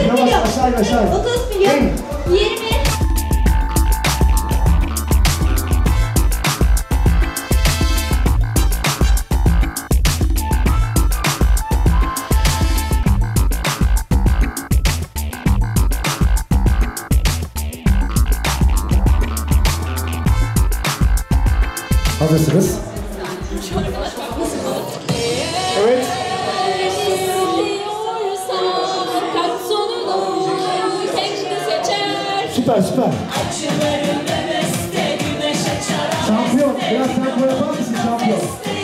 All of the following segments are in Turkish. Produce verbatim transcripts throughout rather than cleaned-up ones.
milyon. Yavaş aşağı aşağı. otuz milyon. yirmi. Hazırsınız. Evet. Süper süper. Şampiyon. Biraz tempo yapar mısın şampiyon?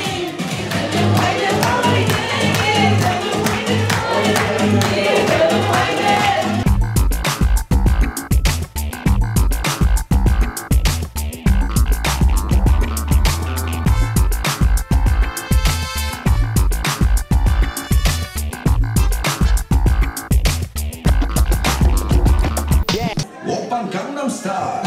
Gangnam Style.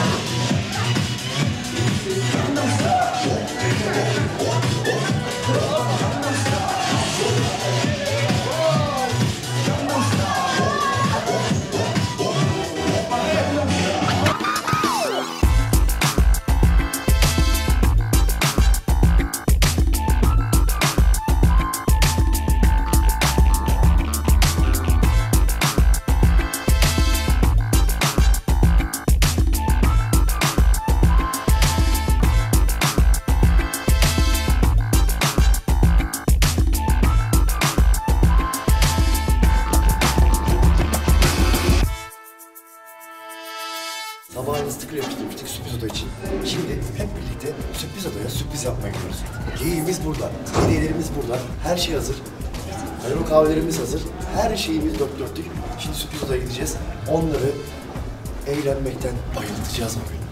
Sabahın ıslıkla yapıştırmıştık sürpriz oda için. Şimdi hep birlikte sürpriz odaya sürpriz yapmaya gidiyoruz. Geyiğimiz burada, hediyelerimiz burada, her şey hazır. Caribou kahvelerimiz hazır, her şeyimiz dört dörtlük. Şimdi sürpriz odaya gideceğiz. Onları eğlenmekten bayıltacağız bugün.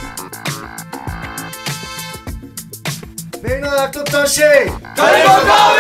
Beni ayakta tutan şey! Caribou kahve!